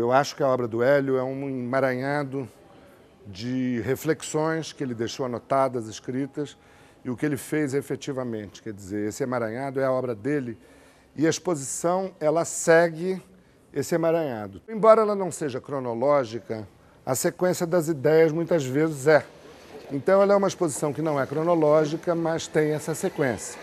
eu acho que a obra do Hélio é um emaranhado de reflexões que ele deixou anotadas, escritas, e o que ele fez efetivamente. Quer dizer, esse emaranhado é a obra dele e a exposição, ela segue esse emaranhado. Embora ela não seja cronológica, a sequência das ideias muitas vezes é. Então ela é uma exposição que não é cronológica, mas tem essa sequência.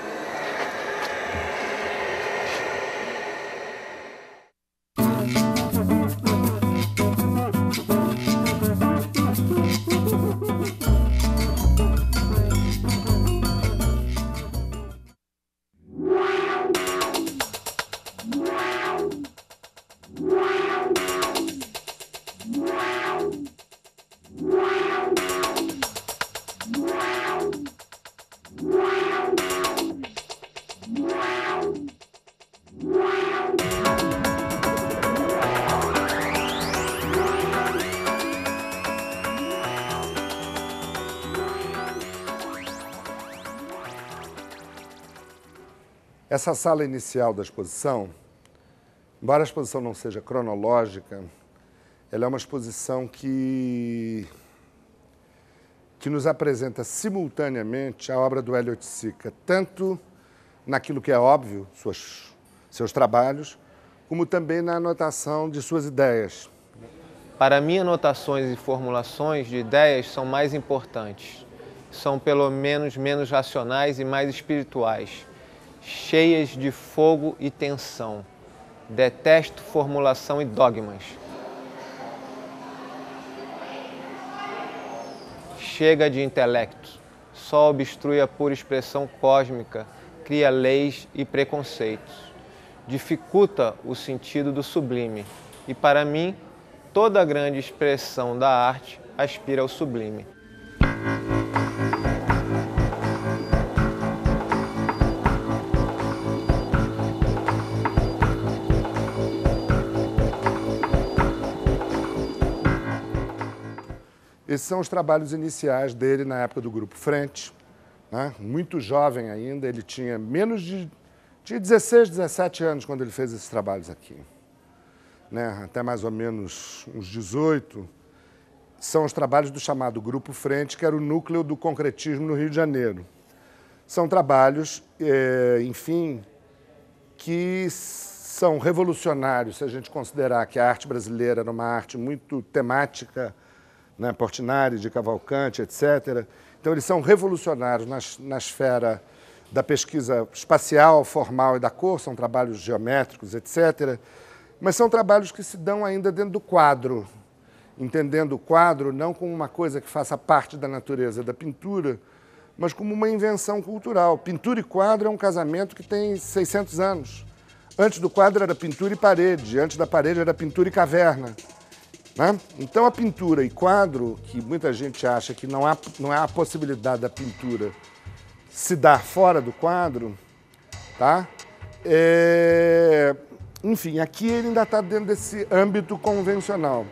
Essa sala inicial da exposição, embora a exposição não seja cronológica, ela é uma exposição que nos apresenta simultaneamente a obra do Hélio Oiticica, tanto naquilo que é óbvio, seus trabalhos, como também na anotação de suas ideias. Para mim, anotações e formulações de ideias são mais importantes. São pelo menos racionais e mais espirituais, cheias de fogo e tensão. Detesto formulação e dogmas. Chega de intelecto. Só obstrui a pura expressão cósmica, cria leis e preconceitos. Dificulta o sentido do sublime. E para mim, toda grande expressão da arte aspira ao sublime. Esses são os trabalhos iniciais dele na época do Grupo Frente, né? Muito jovem ainda, ele tinha tinha 16, 17 anos quando ele fez esses trabalhos aqui. Né? Até mais ou menos uns 18, são os trabalhos do chamado Grupo Frente, que era o núcleo do concretismo no Rio de Janeiro. São trabalhos, enfim, que são revolucionários, se a gente considerar que a arte brasileira era uma arte muito temática, né, Portinari, de Cavalcante, etc. Então, eles são revolucionários na esfera da pesquisa espacial, formal e da cor, são trabalhos geométricos, etc. Mas são trabalhos que se dão ainda dentro do quadro, entendendo o quadro não como uma coisa que faça parte da natureza da pintura, mas como uma invenção cultural. Pintura e quadro é um casamento que tem 600 anos. Antes do quadro era pintura e parede, antes da parede era pintura e caverna. Né? Então, a pintura e quadro, que muita gente acha que não há a possibilidade da pintura se dar fora do quadro, tá? Enfim, aqui ele ainda está dentro desse âmbito convencional.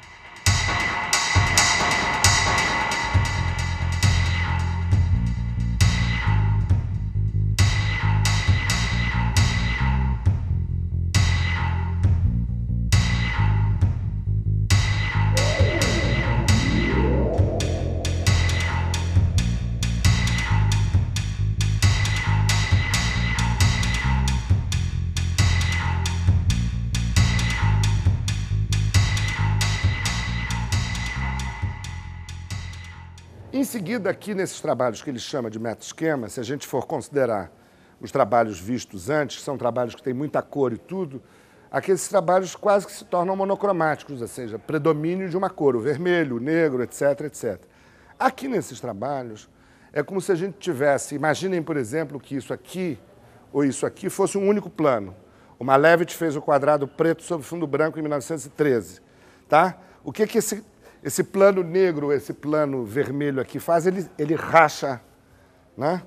Em seguida, aqui nesses trabalhos que ele chama de meta-esquema, se a gente for considerar os trabalhos vistos antes, que são trabalhos que têm muita cor e tudo, aqueles trabalhos quase que se tornam monocromáticos, ou seja, predomínio de uma cor, o vermelho, o negro, etc, etc. Aqui nesses trabalhos, é como se a gente tivesse, imaginem, por exemplo, que isso aqui ou isso aqui fosse um único plano. O Malevich fez o quadrado preto sobre fundo branco em 1913. Tá? O que esse plano negro, esse plano vermelho aqui faz? Ele racha, né?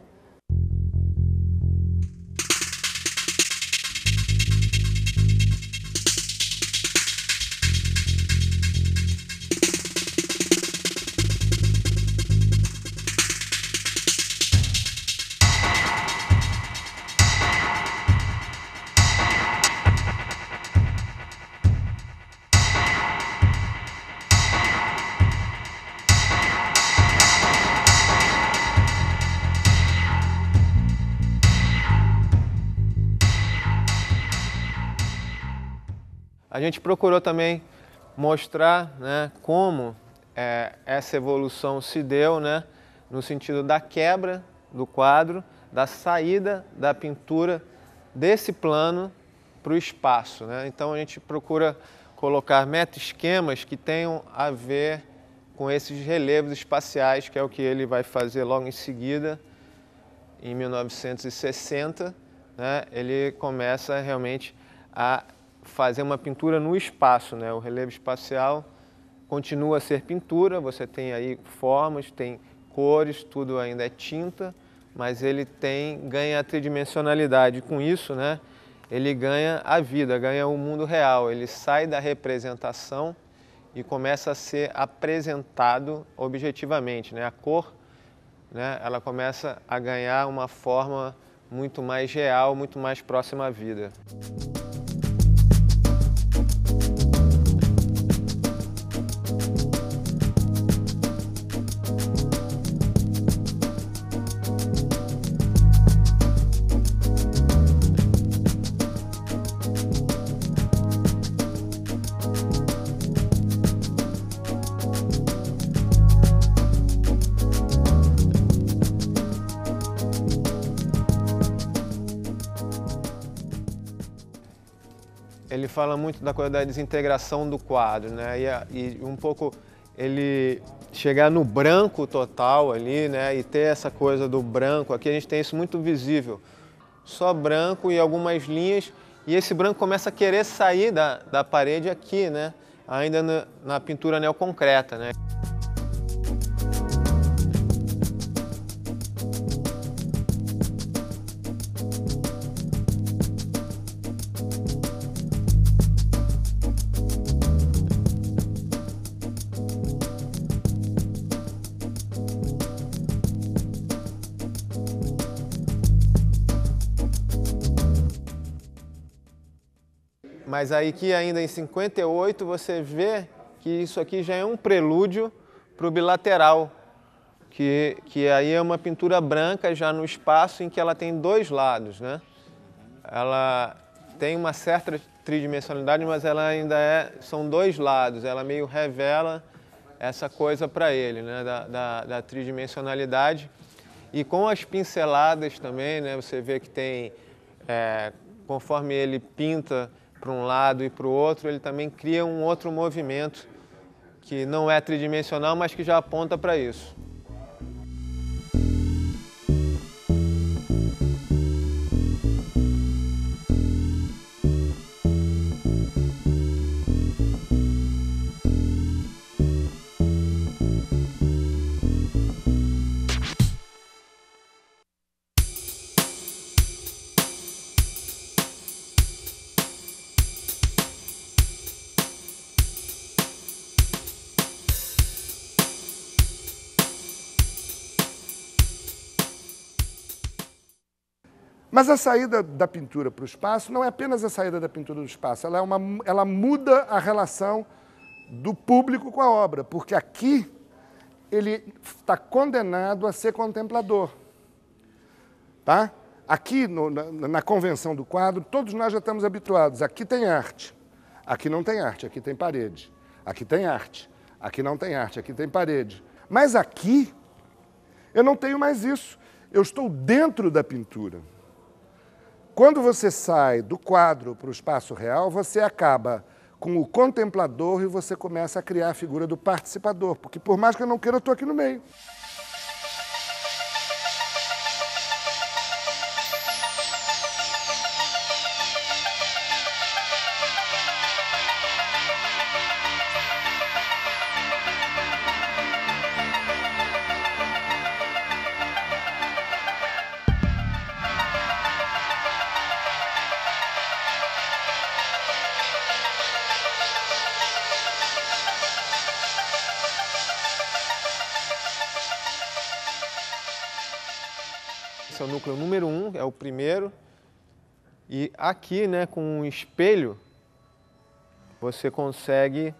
A gente procurou também mostrar, né, como essa evolução se deu, né, no sentido da quebra do quadro, da saída da pintura desse plano para o espaço, né? Então a gente procura colocar meta-esquemas que tenham a ver com esses relevos espaciais, que é o que ele vai fazer logo em seguida, em 1960, né? Ele começa realmente a fazer uma pintura no espaço, né? O relevo espacial continua a ser pintura, você tem aí formas, tem cores, tudo ainda é tinta, mas ele ganha a tridimensionalidade. Com isso, né, ele ganha a vida, ganha o mundo real. Ele sai da representação e começa a ser apresentado objetivamente, né? A cor, né, ela começa a ganhar uma forma muito mais real, muito mais próxima à vida. Ele fala muito da coisa da desintegração do quadro, né? E um pouco ele chegar no branco total ali, né? E ter essa coisa do branco. Aqui a gente tem isso muito visível. Só branco e algumas linhas. E esse branco começa a querer sair da parede aqui, né? Ainda na pintura neoconcreta, né? Mas aí que ainda em 58 você vê que isso aqui já é um prelúdio para o bilateral, que aí é uma pintura branca já no espaço em que ela tem dois lados, né? Ela tem uma certa tridimensionalidade, mas ela ainda são dois lados, ela meio revela essa coisa para ele, né? Da tridimensionalidade. E com as pinceladas também, né? Você vê que tem, conforme ele pinta para um lado e para o outro, ele também cria um outro movimento que não é tridimensional, mas que já aponta para isso. Mas a saída da pintura para o espaço não é apenas a saída da pintura do espaço, ela muda a relação do público com a obra, porque aqui ele está condenado a ser contemplador. Tá? Aqui, na convenção do quadro, todos nós já estamos habituados. Aqui tem arte, aqui não tem arte, aqui tem parede. Aqui tem arte, aqui não tem arte, aqui tem parede. Mas aqui, eu não tenho mais isso. Eu estou dentro da pintura. Quando você sai do quadro para o espaço real, você acaba com o contemplador e você começa a criar a figura do participador, porque por mais que eu não queira, eu estou aqui no meio. Esse é o núcleo número 1, é o primeiro. E aqui, né, com um espelho, você consegue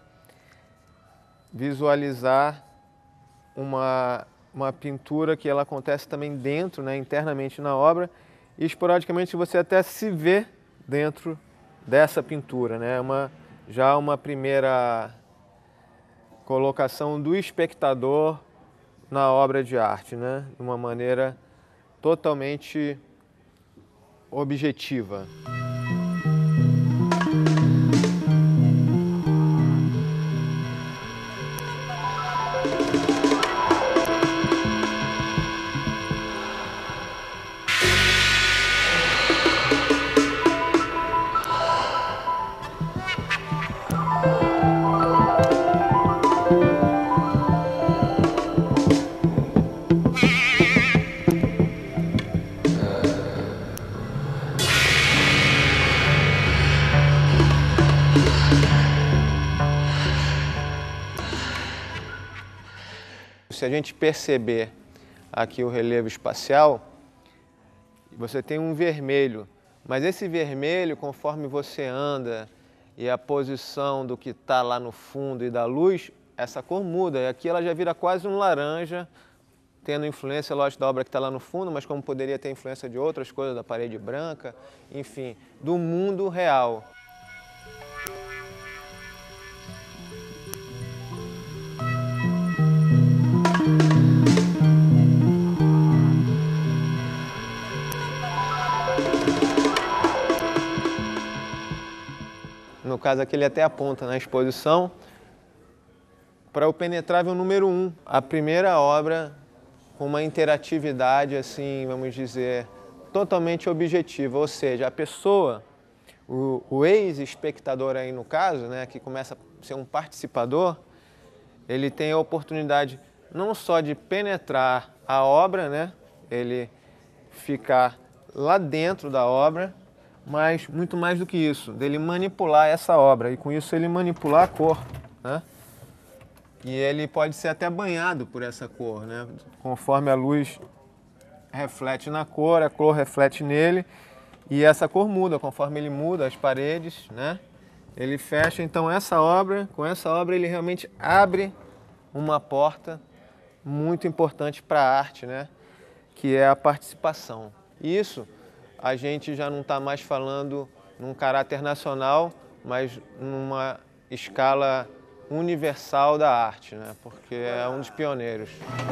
visualizar uma pintura que ela acontece também dentro, né, internamente na obra, e esporadicamente você até se vê dentro dessa pintura, né? já uma primeira colocação do espectador na obra de arte, né? De uma maneira totalmente objetiva. Se a gente perceber aqui o relevo espacial, você tem um vermelho, mas esse vermelho, conforme você anda e a posição do que está lá no fundo e da luz, essa cor muda. E aqui ela já vira quase um laranja, tendo influência, lógico, da obra que está lá no fundo, mas como poderia ter influência de outras coisas, da parede branca, enfim, do mundo real. No caso aqui ele até aponta na exposição para o Penetrável número 1, a primeira obra com uma interatividade, assim, vamos dizer, totalmente objetiva, ou seja, a pessoa, o ex-espectador aí no caso, né, que começa a ser um participador, ele tem a oportunidade não só de penetrar a obra, né, ele ficar lá dentro da obra, mas muito mais do que isso, dele manipular essa obra, e com isso ele manipular a cor, né? E ele pode ser até banhado por essa cor, né? Conforme a luz reflete na cor, a cor reflete nele, e essa cor muda, conforme ele muda as paredes, né? Ele fecha, então com essa obra ele realmente abre uma porta muito importante para a arte, né? Que é a participação. Isso a gente já não está mais falando num caráter nacional, mas numa escala universal da arte, né? Porque é um dos pioneiros.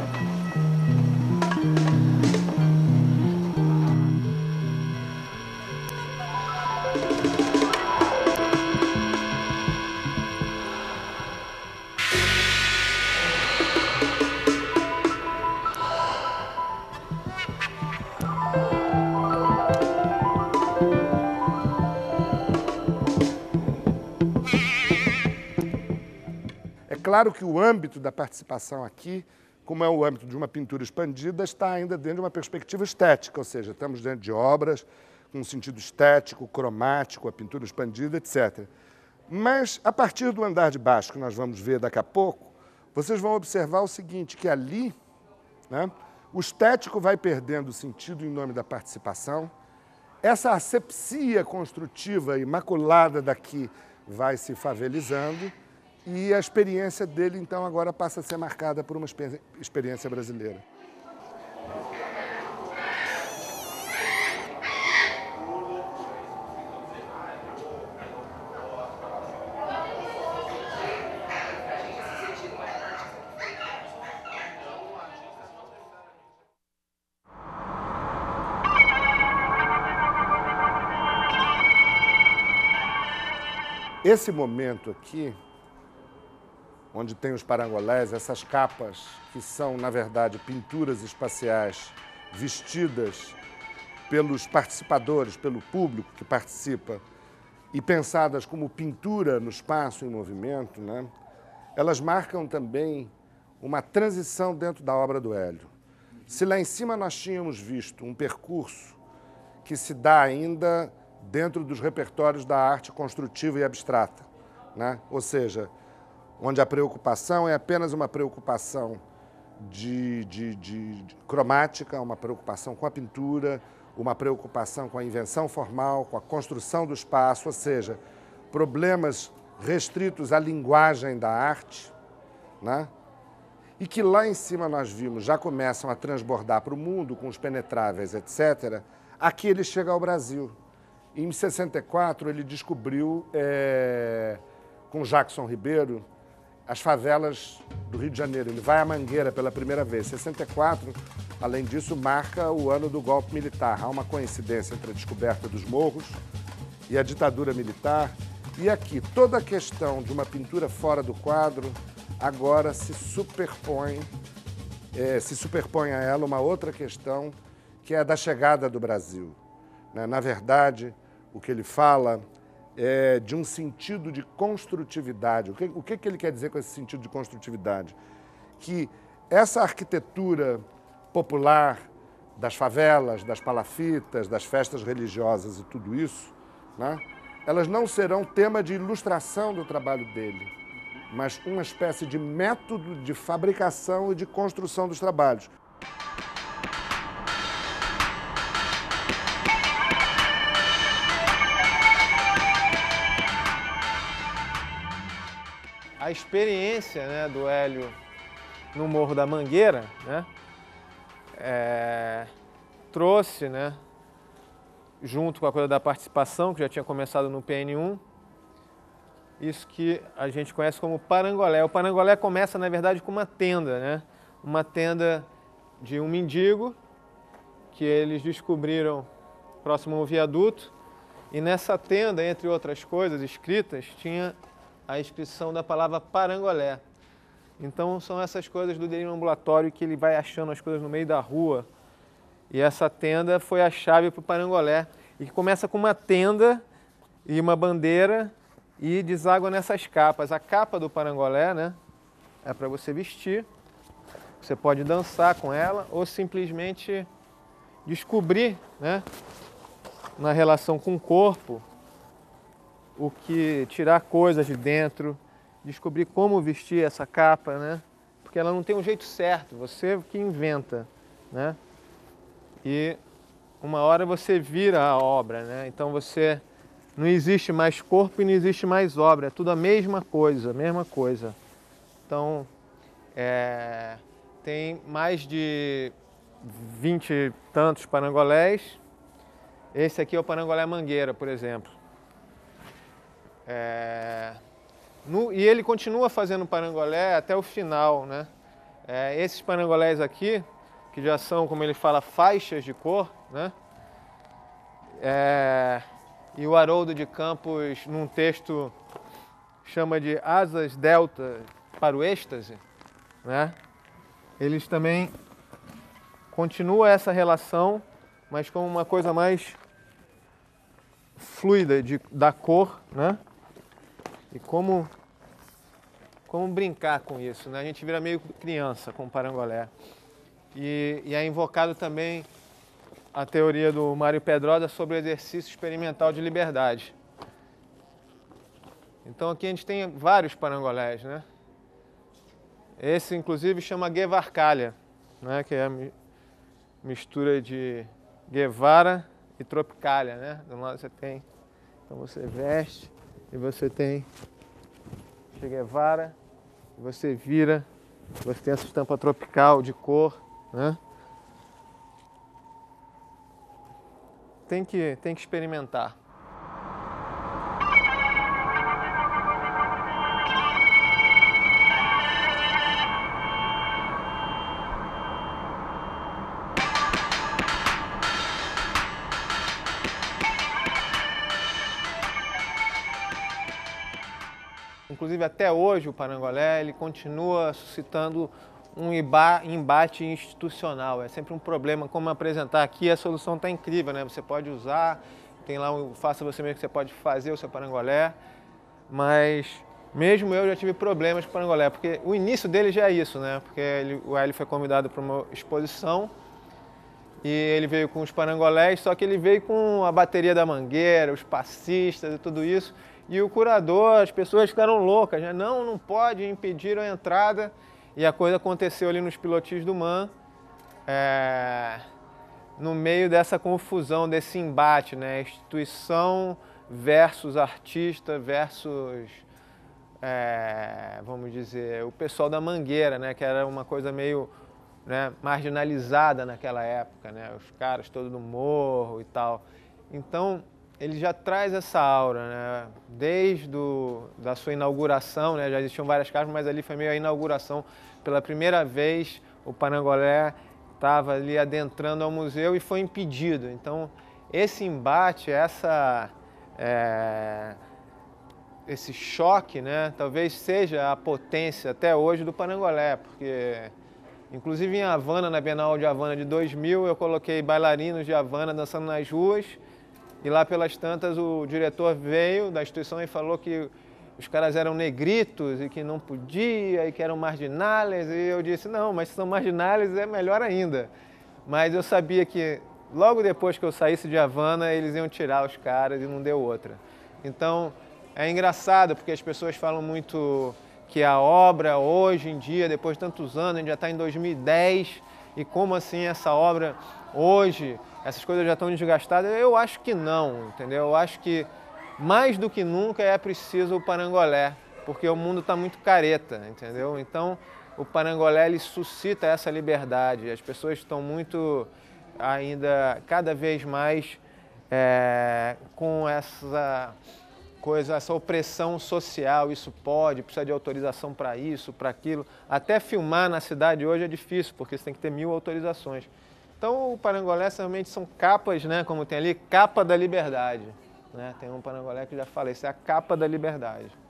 Claro que o âmbito da participação aqui, como é o âmbito de uma pintura expandida, está ainda dentro de uma perspectiva estética, ou seja, estamos dentro de obras com um sentido estético, cromático, a pintura expandida, etc. Mas, a partir do andar de baixo, que nós vamos ver daqui a pouco, vocês vão observar o seguinte, que ali, né, o estético vai perdendo o sentido em nome da participação, essa asepsia construtiva imaculada daqui vai se favelizando, e a experiência dele, então, agora passa a ser marcada por uma experiência brasileira. Esse momento aqui, onde tem os parangolés, essas capas que são, na verdade, pinturas espaciais vestidas pelos participadores, pelo público que participa, e pensadas como pintura no espaço em movimento, né? Elas marcam também uma transição dentro da obra do Hélio. Se lá em cima nós tínhamos visto um percurso que se dá ainda dentro dos repertórios da arte construtiva e abstrata, né? Ou seja, onde a preocupação é apenas uma preocupação de cromática, uma preocupação com a pintura, uma preocupação com a invenção formal, com a construção do espaço, ou seja, problemas restritos à linguagem da arte, né? E que lá em cima nós vimos, já começam a transbordar para o mundo, com os penetráveis, etc. Aqui ele chega ao Brasil. Em 64, ele descobriu com Jackson Ribeiro, as favelas do Rio de Janeiro. Ele vai à Mangueira pela primeira vez. 64, além disso, marca o ano do golpe militar. Há uma coincidência entre a descoberta dos morros e a ditadura militar. E aqui, toda a questão de uma pintura fora do quadro agora se superpõe a ela uma outra questão, que é a da chegada do Brasil. Na verdade, o que ele fala é de um sentido de construtividade. O que ele quer dizer com esse sentido de construtividade? Que essa arquitetura popular das favelas, das palafitas, das festas religiosas e tudo isso, né, elas não serão tema de ilustração do trabalho dele, mas uma espécie de método de fabricação e de construção dos trabalhos. A experiência, né, do Hélio no Morro da Mangueira, né, trouxe, né, junto com a coisa da participação, que já tinha começado no PN1, isso que a gente conhece como parangolé. O parangolé começa, na verdade, com uma tenda, né? Uma tenda de um mendigo que eles descobriram próximo ao viaduto. E nessa tenda, entre outras coisas escritas, tinha a inscrição da palavra parangolé. Então são essas coisas do delírio ambulatório que ele vai achando as coisas no meio da rua. E essa tenda foi a chave para o parangolé. E que começa com uma tenda e uma bandeira e deságua nessas capas. A capa do parangolé, né, é para você vestir. Você pode dançar com ela ou simplesmente descobrir, né, na relação com o corpo, o que tirar coisas de dentro, descobrir como vestir essa capa, né? Porque ela não tem um jeito certo, você que inventa, né? E uma hora você vira a obra, né? Então você não existe mais corpo e não existe mais obra, é tudo a mesma coisa, Então tem mais de 20 e tantos parangolés. Esse aqui é o parangolé Mangueira, por exemplo. E ele continua fazendo parangolé até o final, né? Esses parangolés aqui, que já são, como ele fala, faixas de cor, né? E o Haroldo de Campos, num texto, chama de asas delta para o êxtase, né? Eles também continuam essa relação, mas com uma coisa mais fluida da cor, né? E como brincar com isso, né? A gente vira meio criança com o parangolé. E é invocado também a teoria do Mário Pedrosa sobre o exercício experimental de liberdade. Então aqui a gente tem vários parangolés, né? Esse, inclusive, chama Guevarcalha, né? Que é a mistura de Guevara e Tropicália, né? De um lado você tem, então você veste e você tem Che Guevara, você vira, você tem essa estampa tropical de cor, né? Tem que experimentar. Inclusive, até hoje, o parangolé ele continua suscitando um embate institucional. É sempre um problema como apresentar. Aqui a solução está incrível, né? Você pode usar, tem lá um faça você mesmo que você pode fazer o seu parangolé, mas mesmo eu já tive problemas com o parangolé, porque o início dele já é isso, né? Porque o Hélio foi convidado para uma exposição e ele veio com os parangolés, só que ele veio com a bateria da Mangueira, os passistas e tudo isso. E o curador, as pessoas ficaram loucas, né? Não pode, impediram a entrada. E a coisa aconteceu ali nos pilotis do MAN, no meio dessa confusão, desse embate, né? Instituição versus artista versus, vamos dizer, o pessoal da Mangueira, né? Que era uma coisa meio, né, marginalizada naquela época, né? Os caras todos no morro e tal. Então, ele já traz essa aura, né? Desde da sua inauguração, né? Já existiam várias casas, mas ali foi meio a inauguração. Pela primeira vez, o Parangolé estava ali adentrando ao museu e foi impedido. Então, esse embate, esse choque, né? Talvez seja a potência até hoje do Parangolé, porque, inclusive em Havana, na Bienal de Havana de 2000, eu coloquei bailarinos de Havana dançando nas ruas. E lá pelas tantas o diretor veio da instituição e falou que os caras eram negritos e que não podia e que eram marginais. E eu disse, não, mas se são marginais é melhor ainda. Mas eu sabia que logo depois que eu saísse de Havana eles iam tirar os caras e não deu outra. Então é engraçado porque as pessoas falam muito que a obra hoje em dia, depois de tantos anos, a gente já está em 2010 e como assim essa obra hoje... Essas coisas já estão desgastadas? Eu acho que não, entendeu? Eu acho que mais do que nunca é preciso o Parangolé, porque o mundo está muito careta, entendeu? Então o Parangolé ele suscita essa liberdade. As pessoas estão muito ainda cada vez mais com essa coisa, essa opressão social. Isso precisa de autorização para isso, para aquilo. Até filmar na cidade hoje é difícil, porque você tem que ter 1000 autorizações. Então o Parangolé realmente são capas, né, como tem ali, capa da liberdade. Né? Tem um Parangolé que já falei, isso é a capa da liberdade.